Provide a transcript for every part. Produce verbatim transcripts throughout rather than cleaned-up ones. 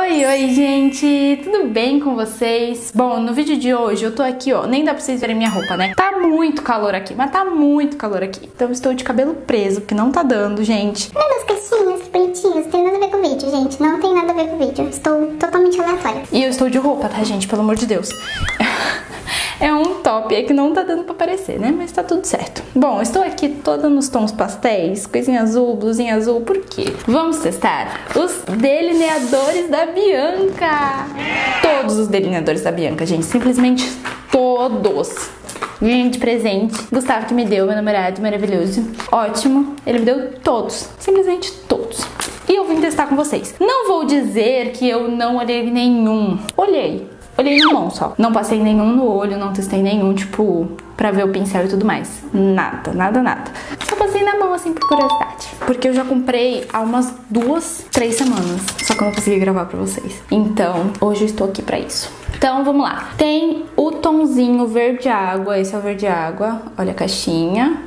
Oi, oi, gente! Tudo bem com vocês? Bom, no vídeo de hoje eu tô aqui, ó, nem dá pra vocês verem minha roupa, né? Tá muito calor aqui, mas tá muito calor aqui. Então eu estou de cabelo preso, porque não tá dando, gente. Olha as caixinhas bonitinhas, tem nada a ver com o vídeo, gente. Não tem nada a ver com o vídeo. Estou totalmente aleatória. E eu estou de roupa, tá, gente? Pelo amor de Deus. É um top aí que não tá dando pra aparecer, né? Mas tá tudo certo. Bom, eu estou aqui toda nos tons pastéis, coisinha azul, blusinha azul, por quê? Vamos testar os delineadores da Bianca. Todos os delineadores da Bianca, gente. Simplesmente todos. Ganhei de presente. Gustavo que me deu, meu namorado maravilhoso. Ótimo. Ele me deu todos. Simplesmente todos. E eu vim testar com vocês. Não vou dizer que eu não olhei nenhum. Olhei. Olhei na mão só. Não passei nenhum no olho, não testei nenhum, tipo, pra ver o pincel e tudo mais. Nada, nada, nada. Só passei na mão, assim, por curiosidade. Porque eu já comprei há umas duas, três semanas. Só que eu não consegui gravar pra vocês. Então, hoje eu estou aqui pra isso. Então, vamos lá. Tem o tonzinho verde água. Esse é o verde água. Olha a caixinha.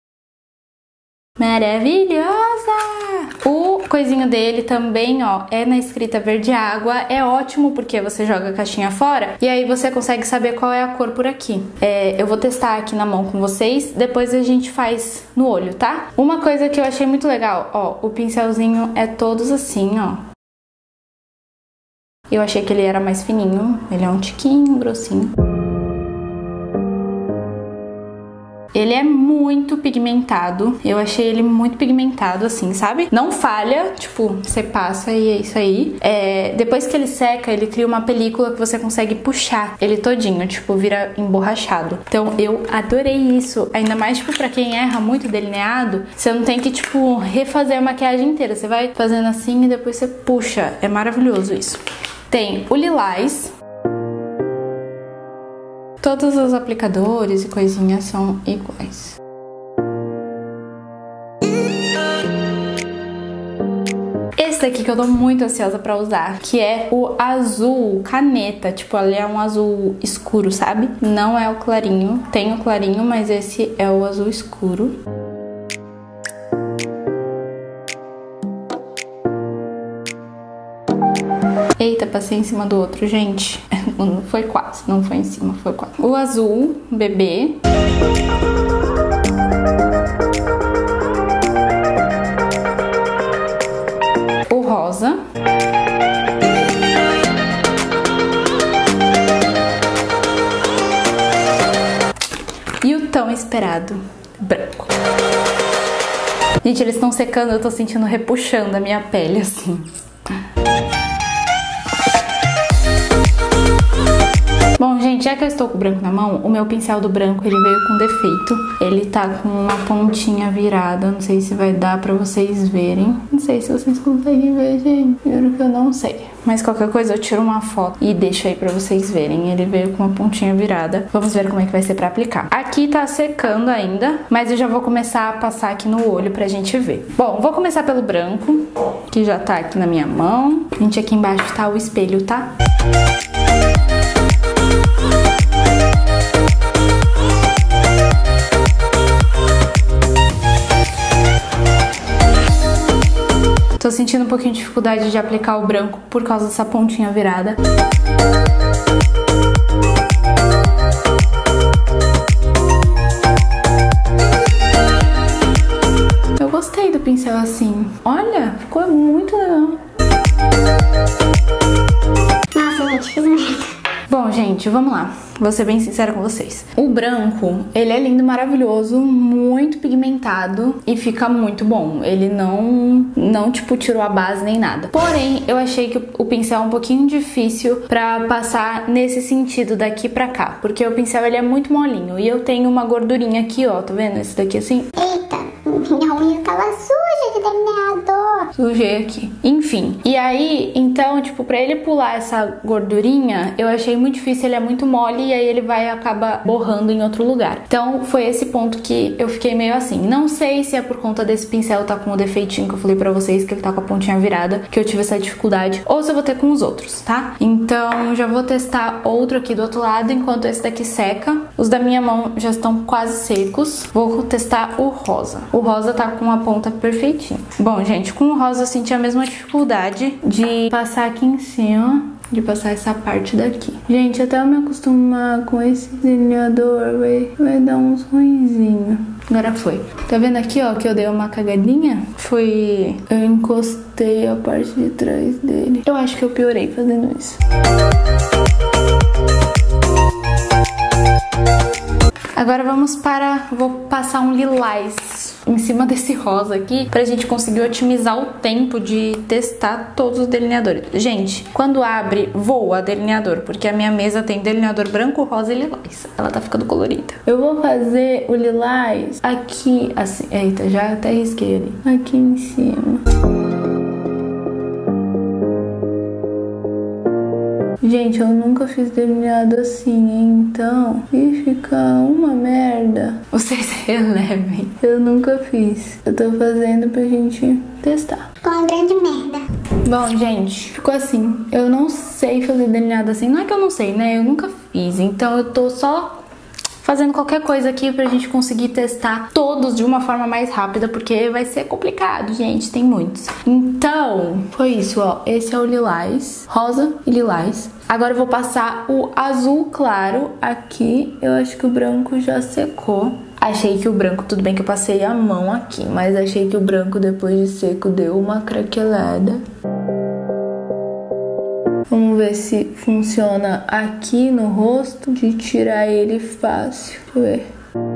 Maravilhosa! O coisinho dele também, ó, é na escrita verde água. É ótimo porque você joga a caixinha fora e aí você consegue saber qual é a cor por aqui. É, eu vou testar aqui na mão com vocês, depois a gente faz no olho, tá? Uma coisa que eu achei muito legal, ó, o pincelzinho é todos assim, ó. Eu achei que ele era mais fininho, ele é um tiquinho grossinho. Ele é muito pigmentado, eu achei ele muito pigmentado assim, sabe? Não falha, tipo, você passa e é isso aí. É, depois que ele seca, ele cria uma película que você consegue puxar ele todinho, tipo, vira emborrachado. Então eu adorei isso, ainda mais, tipo, pra quem erra muito delineado, você não tem que, tipo, refazer a maquiagem inteira. Você vai fazendo assim e depois você puxa, é maravilhoso isso. Tem o lilás. Todos os aplicadores e coisinhas são iguais. Esse daqui que eu tô muito ansiosa pra usar, que é o azul caneta. Tipo, ali é um azul escuro, sabe? Não é o clarinho. Tem o clarinho, mas esse é o azul escuro. Eita, passei em cima do outro, gente. Não foi quase, não foi em cima, foi quase. O azul, bebê. O rosa. E o tão esperado branco. Gente, eles estão secando, eu tô sentindo repuxando a minha pele, assim. Bom, gente, já que eu estou com o branco na mão, o meu pincel do branco, ele veio com defeito. Ele tá com uma pontinha virada, não sei se vai dar pra vocês verem. Não sei se vocês conseguem ver, gente. Juro que eu não sei. Mas qualquer coisa eu tiro uma foto e deixo aí pra vocês verem. Ele veio com uma pontinha virada. Vamos ver como é que vai ser pra aplicar. Aqui tá secando ainda, mas eu já vou começar a passar aqui no olho pra gente ver. Bom, vou começar pelo branco, que já tá aqui na minha mão. Gente, aqui embaixo tá o espelho, tá? Tô sentindo um pouquinho de dificuldade de aplicar o branco por causa dessa pontinha virada. Eu gostei do pincel assim. Olha, ficou muito legal. Nossa, gente, fiz merda. Bom, gente, vamos lá. Vou ser bem sincera com vocês. O branco, ele é lindo, maravilhoso, muito pigmentado e fica muito bom. Ele não, não tipo, tirou a base nem nada. Porém, eu achei que o pincel é um pouquinho difícil pra passar nesse sentido daqui pra cá. Porque o pincel, ele é muito molinho e eu tenho uma gordurinha aqui, ó. Tá vendo? Esse daqui assim. Eita, minha unha tava suja de delineador. Sujei aqui. Enfim. E aí, então, tipo, pra ele pular essa gordurinha, eu achei muito difícil. Ele é muito mole e aí ele vai acabar borrando em outro lugar. Então foi esse ponto que eu fiquei meio assim. Não sei se é por conta desse pincel tá com o defeitinho que eu falei pra vocês, que ele tá com a pontinha virada, que eu tive essa dificuldade, ou se eu vou ter com os outros, tá? Então já vou testar outro aqui do outro lado, enquanto esse daqui seca. Os da minha mão já estão quase secos. Vou testar o rosa. O rosa tá com a ponta perfeitinha. Bom, gente, com o rosa eu senti a mesma dificuldade de passar aqui em cima de passar essa parte daqui. Gente, até eu me acostumar com esse delineador, vai, vai dar uns ruinzinhos. Agora foi. Tá vendo aqui, ó, que eu dei uma cagadinha? Foi... Eu encostei a parte de trás dele. Eu acho que eu piorei fazendo isso. Agora vamos para... Vou passar um lilás em cima desse rosa aqui pra gente conseguir otimizar o tempo de testar todos os delineadores. Gente, quando abre, voa delineador, porque a minha mesa tem delineador branco, rosa e lilás. Ela tá ficando colorida. Eu vou fazer o lilás aqui, assim. Eita, já até risquei ali. Aqui em cima. Gente, eu nunca fiz delineado assim, então... E fica uma merda. Vocês relevem. Eu nunca fiz. Eu tô fazendo pra gente testar. Ficou uma grande merda. Bom, gente, ficou assim. Eu não sei fazer delineado assim. Não é que eu não sei, né? Eu nunca fiz. Então eu tô só... fazendo qualquer coisa aqui pra gente conseguir testar todos de uma forma mais rápida, porque vai ser complicado, gente, tem muitos. Então, foi isso, ó. Esse é o lilás, rosa e lilás. Agora eu vou passar o azul claro aqui. Eu acho que o branco já secou. Achei que o branco, tudo bem que eu passei a mão aqui, mas achei que o branco depois de seco deu uma craquelada. Vamos ver se funciona aqui no rosto, de tirar ele fácil. Deixa eu ver.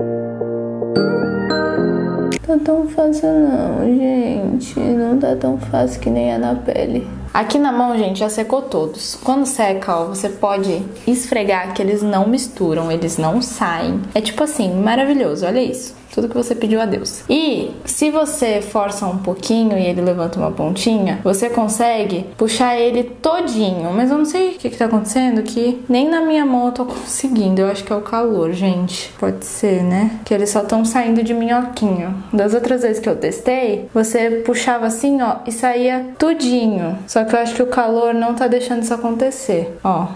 Não tá tão fácil não, gente. Não tá tão fácil que nem é na pele. Aqui na mão, gente, já secou todos. Quando seca, ó, você pode esfregar que eles não misturam, eles não saem. É tipo assim, maravilhoso, olha isso. Tudo que você pediu a Deus. E se você força um pouquinho e ele levanta uma pontinha, você consegue puxar ele todinho. Mas eu não sei o que que tá acontecendo, que nem na minha mão eu tô conseguindo. Eu acho que é o calor, gente. Pode ser, né? Que eles só estão saindo de minhoquinho. Das outras vezes que eu testei, você puxava assim, ó, e saía tudinho. Só que eu acho que o calor não tá deixando isso acontecer. Ó.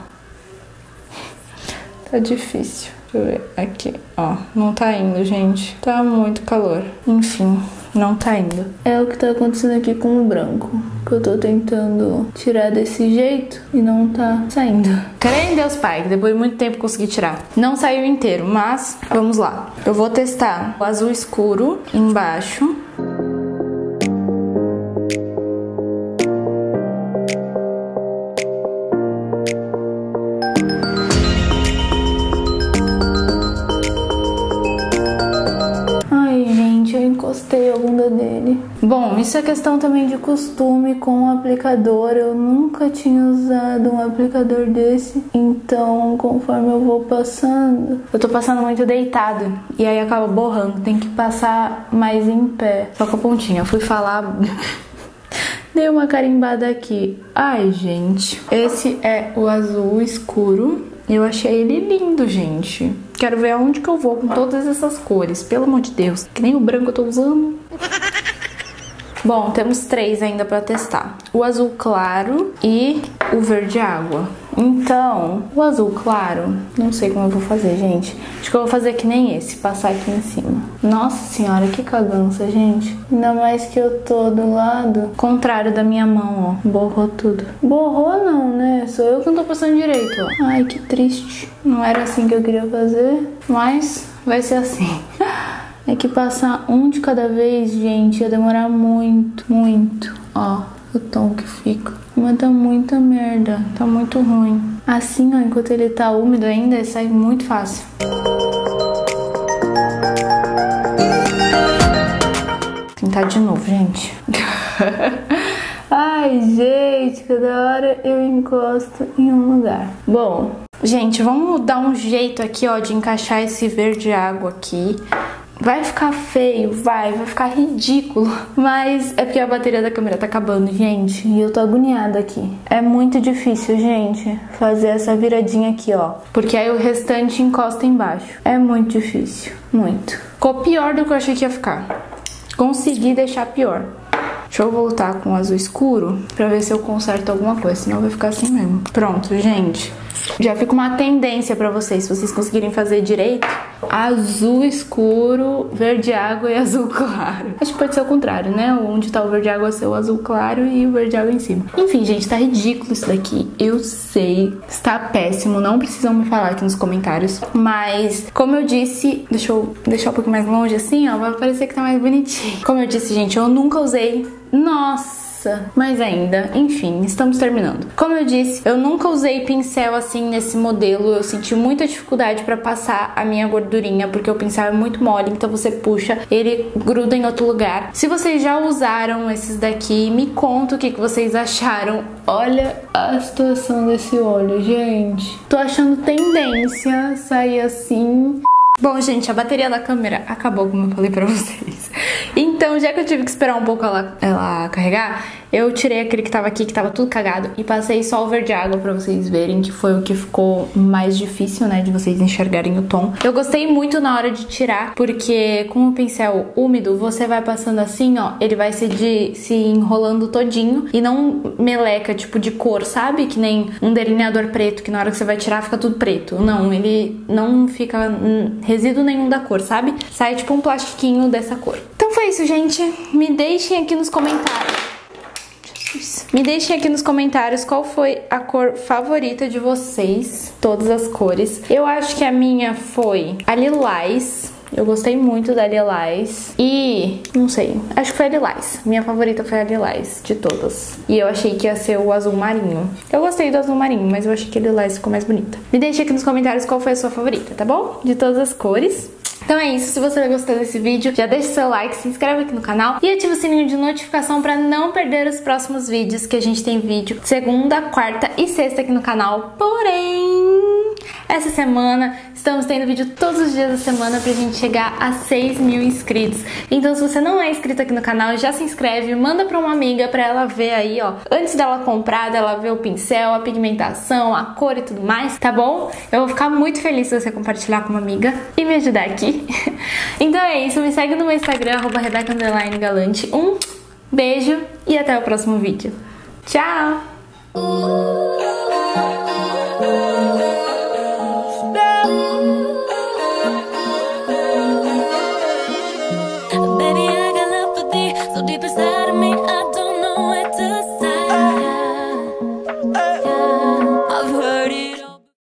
Tá difícil. Deixa eu ver aqui, ó, não tá indo, gente, tá muito calor, enfim, não tá indo. É o que tá acontecendo aqui com o branco, que eu tô tentando tirar desse jeito e não tá saindo. Creio em Deus, Pai, que depois de muito tempo consegui tirar. Não saiu inteiro, mas vamos lá. Eu vou testar o azul escuro embaixo. Encostei a bunda dele. Bom, isso é questão também de costume com o aplicador. Eu nunca tinha usado um aplicador desse. Então, conforme eu vou passando... Eu tô passando muito deitado. E aí acaba borrando. Tem que passar mais em pé. Só com a pontinha. Eu fui falar... Dei uma carimbada aqui. Ai, gente. Esse é o azul escuro. Eu achei ele lindo, gente. Quero ver aonde que eu vou com todas essas cores. Pelo amor de Deus. Que nem o branco eu tô usando. Bom, temos três ainda pra testar. O azul claro e o verde água. Então, o azul claro, não sei como eu vou fazer, gente. Acho que eu vou fazer que nem esse, passar aqui em cima. Nossa senhora, que cagança, gente. Ainda mais que eu tô do lado contrário da minha mão, ó. Borrou tudo. Borrou não, né? Sou eu que não tô passando direito, ó. Ai, que triste. Não era assim que eu queria fazer, mas vai ser assim. É que passar um de cada vez, gente, ia demorar muito, muito. Ó, o tom que fica. Mas tá muita merda, tá muito ruim. Assim, ó, enquanto ele tá úmido ainda, sai muito fácil. Vou tentar de novo, gente. Ai, gente, cada hora eu encosto em um lugar. Bom, gente, vamos dar um jeito aqui, ó, de encaixar esse verde água aqui. Vai ficar feio, vai, vai ficar ridículo. Mas é porque a bateria da câmera tá acabando, gente. E eu tô agoniada aqui. É muito difícil, gente, fazer essa viradinha aqui, ó. Porque aí o restante encosta embaixo. É muito difícil, muito. Ficou pior do que eu achei que ia ficar. Consegui deixar pior. Deixa eu voltar com o azul escuro pra ver se eu conserto alguma coisa, senão vai ficar assim mesmo. Pronto, gente. Já fica uma tendência pra vocês, se vocês conseguirem fazer direito. Azul escuro, verde água e azul claro. Acho que pode ser o contrário, né? Onde tá o verde água ser o azul claro e o verde água em cima. Enfim, gente, tá ridículo isso daqui. Eu sei, está péssimo. Não precisam me falar aqui nos comentários. Mas, como eu disse... Deixa eu deixar um pouquinho mais longe assim, ó. Vai parecer que tá mais bonitinho. Como eu disse, gente, eu nunca usei... Nossa! Mas ainda, enfim, estamos terminando. Como eu disse, eu nunca usei pincel assim nesse modelo. Eu senti muita dificuldade pra passar a minha gordurinha, porque o pincel é muito mole, então você puxa, ele gruda em outro lugar. Se vocês já usaram esses daqui, me conta o que, que vocês acharam. Olha a situação desse olho, gente. Tô achando tendência sair assim... Bom, gente, a bateria da câmera acabou, como eu falei pra vocês. Então, já que eu tive que esperar um pouco ela, ela carregar, eu tirei aquele que tava aqui, que tava tudo cagado, e passei só o verde água pra vocês verem, que foi o que ficou mais difícil, né, de vocês enxergarem o tom. Eu gostei muito na hora de tirar, porque com o pincel úmido, você vai passando assim, ó, ele vai se, de, se enrolando todinho, e não meleca, tipo, de cor, sabe? Que nem um delineador preto, que na hora que você vai tirar fica tudo preto. Não, ele não fica resíduo nenhum da cor, sabe? Sai tipo um plastiquinho dessa cor. Então foi isso, gente. Me deixem aqui nos comentários. Jesus. Me deixem aqui nos comentários qual foi a cor favorita de vocês. Todas as cores. Eu acho que a minha foi a lilás. Eu gostei muito da lilás. E, não sei, acho que foi a lilás. Minha favorita foi a lilás, de todas. E eu achei que ia ser o azul marinho. Eu gostei do azul marinho, mas eu achei que a lilás ficou mais bonita. Me deixe aqui nos comentários qual foi a sua favorita, tá bom? De todas as cores. Então é isso, se você gostou desse vídeo, já deixa o seu like, se inscreve aqui no canal e ativa o sininho de notificação pra não perder os próximos vídeos, que a gente tem vídeo segunda, quarta e sexta aqui no canal. Porém, essa semana estamos tendo vídeo todos os dias da semana pra gente chegar a seis mil inscritos. Então se você não é inscrito aqui no canal, já se inscreve, manda pra uma amiga pra ela ver aí, ó, antes dela comprar, dela ver o pincel, a pigmentação, a cor e tudo mais, tá bom? Eu vou ficar muito feliz se você compartilhar com uma amiga e me ajudar aqui. Então é isso, me segue no meu Instagram, arroba Rebeca underline Galante. Um beijo e até o próximo vídeo. Tchau!